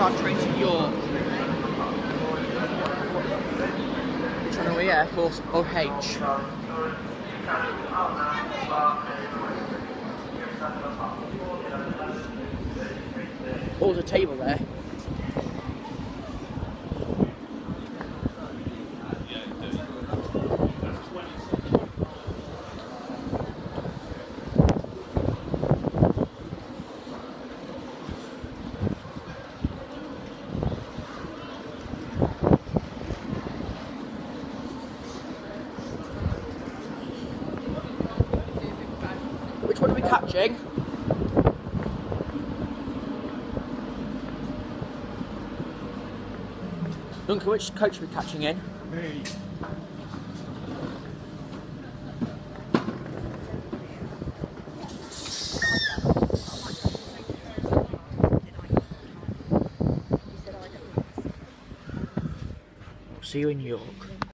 our train to York. Which one are we? Air Force or H? Oh, there's a table there. Which one are we catching? Duncan, which coach are we catching in? Me. See you in York.